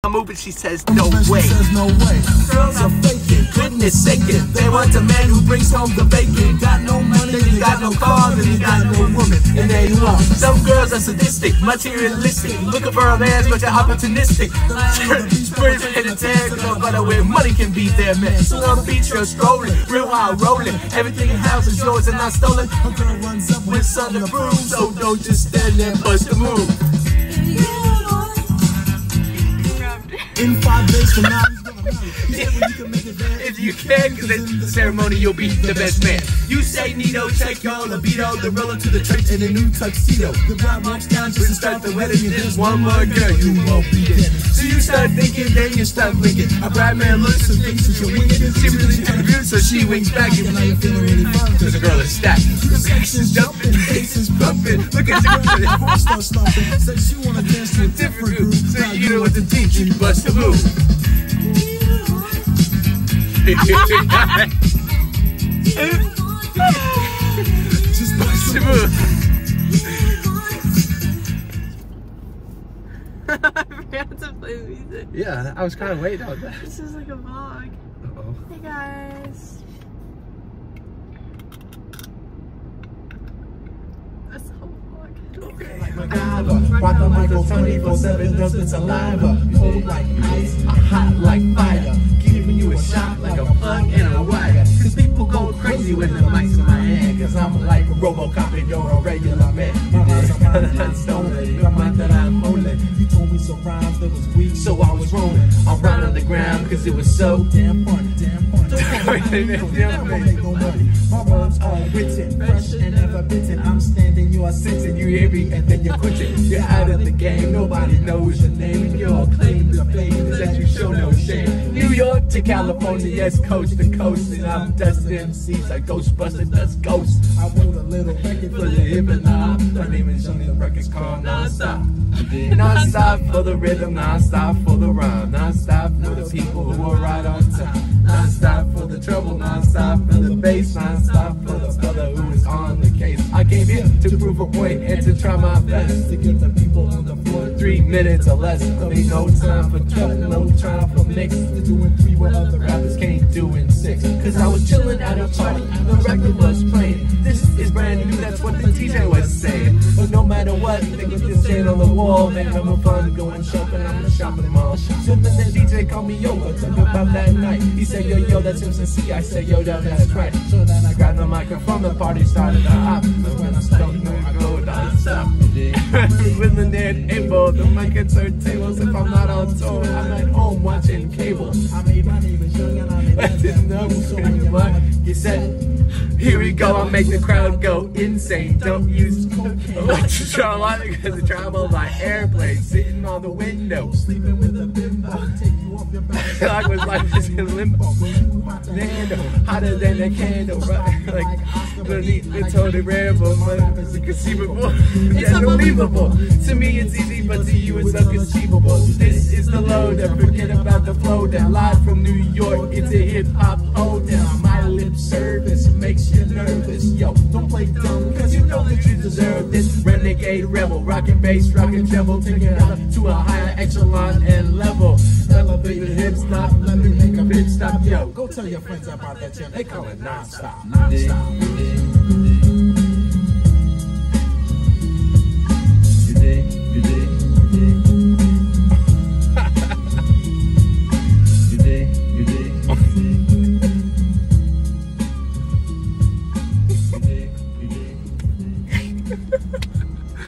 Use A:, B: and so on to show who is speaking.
A: moving, she says no way.
B: No way. Girls are faking, goodness saking. They want a man who brings home the bacon. Got no money, then you got no car, then you got no woman, and there you are. Some girls are sadistic, materialistic, looking for a man but you're opportunistic. Sprint in the tag, no matter where money can be there, man. So on the beach you're strolling, real wild rolling. Everything in house is yours and not stolen. A girl runs up with something to prove, so don't just stand there and bust the move. In 5 days from now, if you can, cause in the ceremony you'll be the best man. You say Nito, check your libido, the roller to the church in a new tuxedo. The bride walks down just to start the wedding, and there's one more girl you won't be getting. So you start thinking, then you start blinking. A bride man looks and thinks that you're winging it. She really confused, so she winks back. And now you're feeling really fun, cause the girl is stacked. The sex is jumping, bass is pumping. Look at you, start stomping. Says you wanna dance to a different group, so you know what to teach you, bust the move. Just bust the move.
C: I forgot to play music.
A: Yeah, I was kind of waiting on that.
C: This is like a vlog.
A: Uh-oh.
C: Hey guys. That's the whole vlog.
B: Okay. MacGyver, rock the micro 24/7, does the saliva. Cold like ice, hot like fire. Giving you a shot like a plug and a wire. Cause people go crazy when the mic's in my hand. Cause I'm like a Robocop and you're a regular man. My eyes are mine that I'm stolen, the mind that I'm holding. You told me some rhymes that was weak, so I was rolling. I'm right on the ground cause it was so damn funny, damn funny. My rhymes are written, fresh and never bitten. I'm standing, you are sitting, you hear me, and then you're quitting. You're out of the game, nobody knows your name. Your claim to fame is that you show no shame. New York to California, yes, coast to coast. And I'm dusting MCs like Ghostbusters, that's ghosts. I wrote a little record for the hip and hop. My name is Johnny, the record's called Non-Stop. Non-stop for the rhythm, non-stop for the rhyme, non-stop for the people who are right on time. Non-stop for the trouble, non-stop for the bass, non-stop for the brother who is on the case. I came here to prove a point and to try my best to get the people on the floor 3 minutes or less. There ain't no time for trouble, no time for mix. Doing 3 what other rappers can't do in 6. Cause I was chilling at a party, the record was playing. This is brand new, that's what the DJ was saying. But no matter what, niggas just stand on the wall. They having fun going shopping, I'm a shopping mall. So then the DJ called me over, talk about that night. He said, yo, that's MCC. I said, yo, that's right. So then I grabbed the microphone, the party started to hop. But when I started to go, non-stop. With the net able, the mic and turntables. If I'm not on tour, I'm at home watching cable. I made my name is young and I'm I didn't know what you said. Here we go, I'll make the crowd go insane. Don't use electronic because it travels by airplane. Sitting on the window, sleeping with a bimbo. Take you off your back. Like was life is in limbo. Hotter than a candle, right? Like it's totally ramble, but it's inconceivable. It's unbelievable. To me it's easy, but to you it's inconceivable. This is the low that forget about the flow that live from New York. It's a hip hop hold down. My lip service makes you nervous. Yo, don't play dumb, cause you know that you deserve this. Renegade rebel, rockin' bass, rockin' treble, take it up to a higher echelon and level. Elevate your hips, stop, let me make a pit stop. Yo, go tell your friends about that jam. They call it non-stop. Non-stop. You dig?